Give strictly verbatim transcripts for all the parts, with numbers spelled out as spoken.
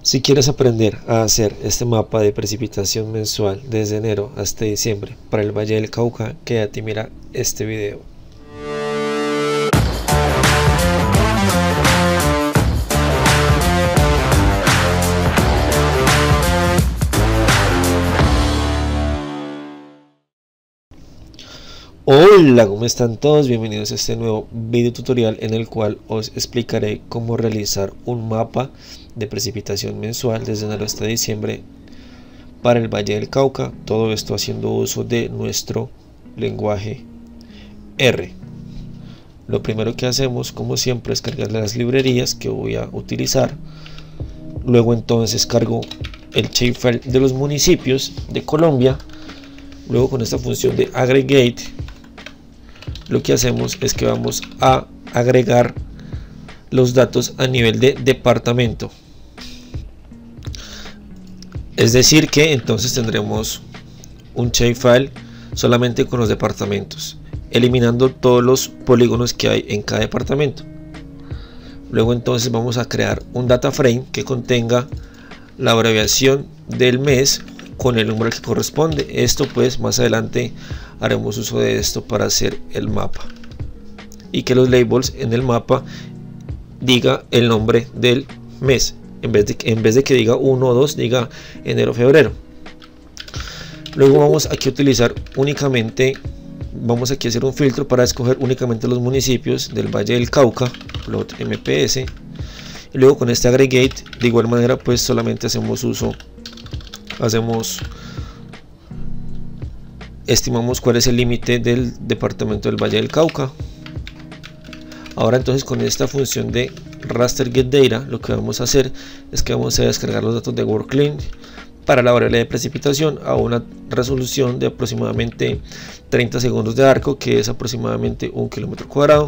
Si quieres aprender a hacer este mapa de precipitación mensual desde enero hasta diciembre para el Valle del Cauca, quédate y mira este video. Hola, ¿cómo están todos? Bienvenidos a este nuevo video tutorial en el cual os explicaré cómo realizar un mapa de precipitación mensual desde enero hasta diciembre para el Valle del Cauca, todo esto haciendo uso de nuestro lenguaje R. Lo primero que hacemos, como siempre, es cargar las librerías que voy a utilizar. Luego entonces cargo el shapefile de los municipios de Colombia. Luego, con esta función de aggregate, lo que hacemos es que vamos a agregar los datos a nivel de departamento. Es decir que entonces tendremos un shapefile solamente con los departamentos, eliminando todos los polígonos que hay en cada departamento. Luego entonces vamos a crear un data frame que contenga la abreviación del mes con el número que corresponde. Esto pues más adelante haremos uso de esto para hacer el mapa, y que los labels en el mapa diga el nombre del mes, en vez de, en vez de que diga uno o dos, diga enero febrero. Luego vamos aquí a utilizar únicamente, vamos aquí a hacer un filtro para escoger únicamente los municipios del Valle del Cauca, plot M P S, y luego con este aggregate de igual manera pues solamente hacemos uso hacemos estimamos cuál es el límite del departamento del Valle del Cauca. Ahora entonces, con esta función de raster get data, lo que vamos a hacer es que vamos a descargar los datos de WorldClim para la variable de precipitación a una resolución de aproximadamente treinta segundos de arco, que es aproximadamente un kilómetro cuadrado.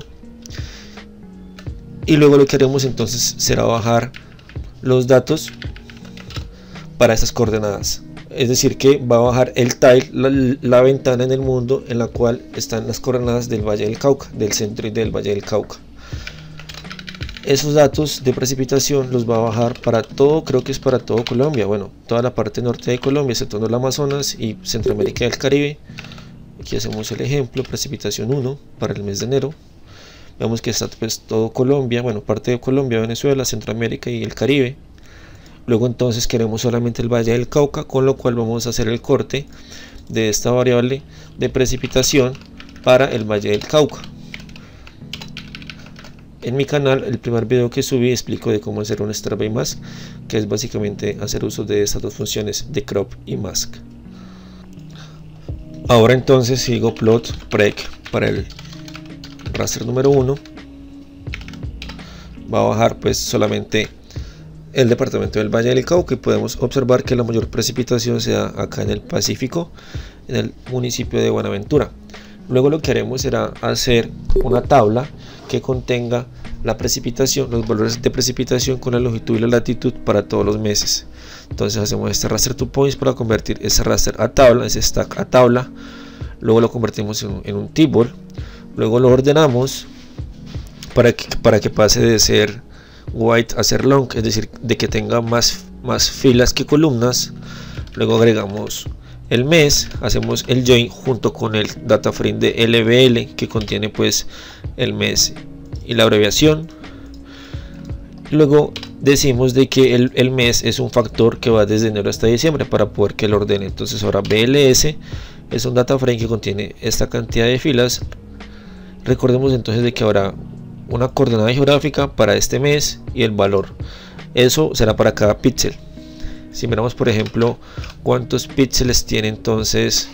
Y luego lo que haremos entonces será bajar los datos para estas coordenadas, es decir que va a bajar el tile, la, la ventana en el mundo en la cual están las coordenadas del Valle del Cauca, del centro y del Valle del Cauca. Esos datos de precipitación los va a bajar para todo, creo que es para todo Colombia, bueno, toda la parte norte de Colombia, excepto el Amazonas y Centroamérica y el Caribe. Aquí hacemos el ejemplo, precipitación uno para el mes de enero. Vemos que está pues todo Colombia, bueno, parte de Colombia, Venezuela, Centroamérica y el Caribe. Luego entonces queremos solamente el Valle del Cauca, con lo cual vamos a hacer el corte de esta variable de precipitación para el Valle del Cauca. En mi canal, el primer video que subí, explico de cómo hacer un Start by Mask, que es básicamente hacer uso de estas dos funciones de crop y mask. Ahora entonces sigo plot prec para el raster número uno. Va a bajar pues solamente el departamento del Valle del Cauca, y podemos observar que la mayor precipitación se da acá en el Pacífico, en el municipio de Buenaventura. Luego lo que haremos será hacer una tabla que contenga la precipitación, los valores de precipitación con la longitud y la latitud para todos los meses. Entonces hacemos este raster to points para convertir ese raster a tabla, ese stack a tabla. Luego lo convertimos en, en un table. Luego lo ordenamos para que, para que pase de ser white a ser long, es decir, de que tenga más, más filas que columnas. Luego agregamos el mes, hacemos el join junto con el data frame de L B L que contiene pues el mes y la abreviación. Luego decimos de que el, el mes es un factor que va desde enero hasta diciembre para poder que lo ordene. Entonces ahora B L S es un data frame que contiene esta cantidad de filas. Recordemos entonces de que habrá una coordenada geográfica para este mes y el valor, eso será para cada píxel. Si miramos por ejemplo cuántos píxeles tiene entonces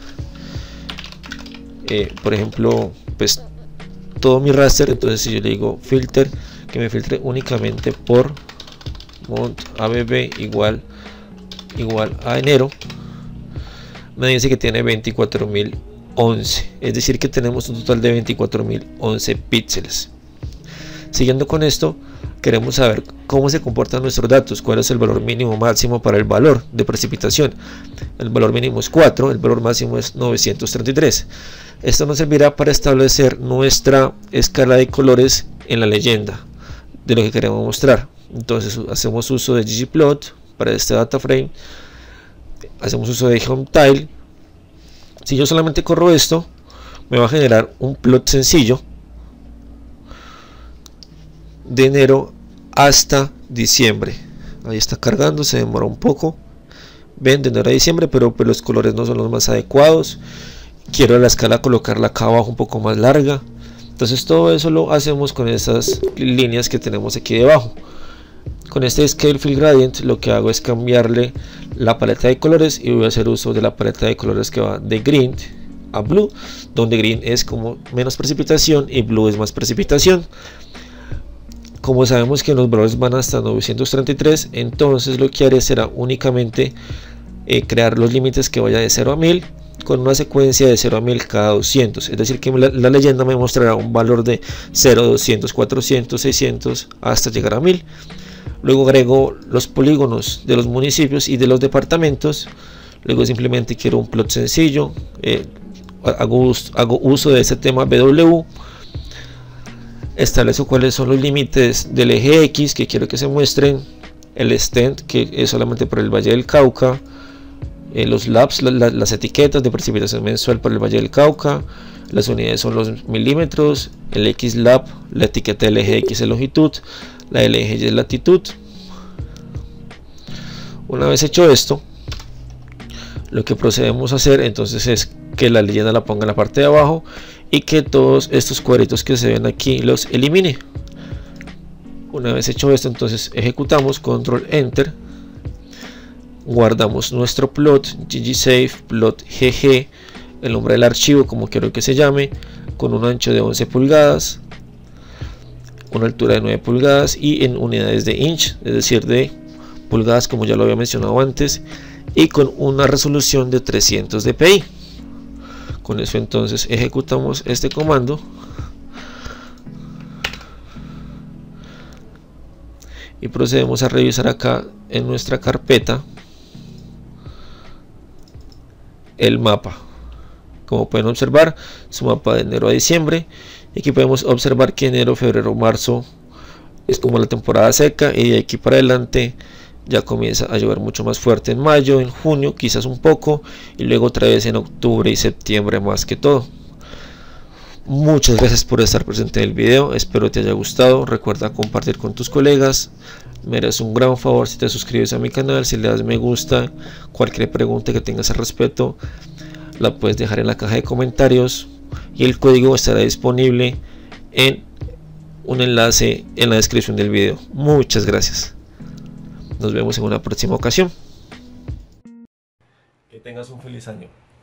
eh, por ejemplo pues todo mi raster, entonces si yo le digo filter, que me filtre únicamente por mont abb igual igual a enero, me dice que tiene veinticuatro mil once, es decir que tenemos un total de veinticuatro mil once píxeles. Siguiendo con esto, queremos saber cómo se comportan nuestros datos, cuál es el valor mínimo máximo para el valor de precipitación. El valor mínimo es cuatro, el valor máximo es novecientos treinta y tres. Esto nos servirá para establecer nuestra escala de colores en la leyenda de lo que queremos mostrar. Entonces hacemos uso de ggplot para este data frame, hacemos uso de HomeTile. Si yo solamente corro esto, me va a generar un plot sencillo de enero hasta diciembre. Ahí está cargando, se demora un poco. Ven, de enero a diciembre, pero pues los colores no son los más adecuados. Quiero la escala colocarla acá abajo un poco más larga. Entonces todo eso lo hacemos con estas líneas que tenemos aquí debajo. Con este Scale Fill Gradient lo que hago es cambiarle la paleta de colores y voy a hacer uso de la paleta de colores que va de green a blue, donde green es como menos precipitación y blue es más precipitación. Como sabemos que los valores van hasta novecientos treinta y tres, entonces lo que haré será únicamente eh, crear los límites que vaya de cero a mil con una secuencia de cero a mil cada doscientos, es decir que la, la leyenda me mostrará un valor de cero, doscientos, cuatrocientos, seiscientos hasta llegar a mil. Luego agrego los polígonos de los municipios y de los departamentos. Luego simplemente quiero un plot sencillo, eh, hago, hago uso de ese tema B W, establezco cuáles son los límites del eje X que quiero que se muestren, el extent que es solamente por el Valle del Cauca, eh, los labs, la, la, las etiquetas de precipitación mensual para el Valle del Cauca, las unidades son los milímetros, el X lab, la etiqueta del eje X es longitud, la del eje Y es latitud. Una vez hecho esto, lo que procedemos a hacer entonces es que la leyenda la ponga en la parte de abajo y que todos estos cuadritos que se ven aquí los elimine. Una vez hecho esto, entonces ejecutamos control enter, guardamos nuestro plot ggsave plot gg, el nombre del archivo como quiero que se llame, con un ancho de once pulgadas, una altura de nueve pulgadas y en unidades de inch, es decir de pulgadas como ya lo había mencionado antes, y con una resolución de trescientos dpi. Con eso entonces ejecutamos este comando y procedemos a revisar acá en nuestra carpeta el mapa. Como pueden observar, su mapa de enero a diciembre, y aquí podemos observar que enero, febrero, marzo es como la temporada seca, y de aquí para adelante ya comienza a llover mucho más fuerte en mayo, en junio quizás un poco, y luego otra vez en octubre y septiembre más que todo. Muchas gracias por estar presente en el video, espero te haya gustado. Recuerda compartir con tus colegas, me harás un gran favor si te suscribes a mi canal, si le das me gusta. Cualquier pregunta que tengas al respecto la puedes dejar en la caja de comentarios y el código estará disponible en un enlace en la descripción del video. Muchas gracias, nos vemos en una próxima ocasión. Que tengas un feliz año.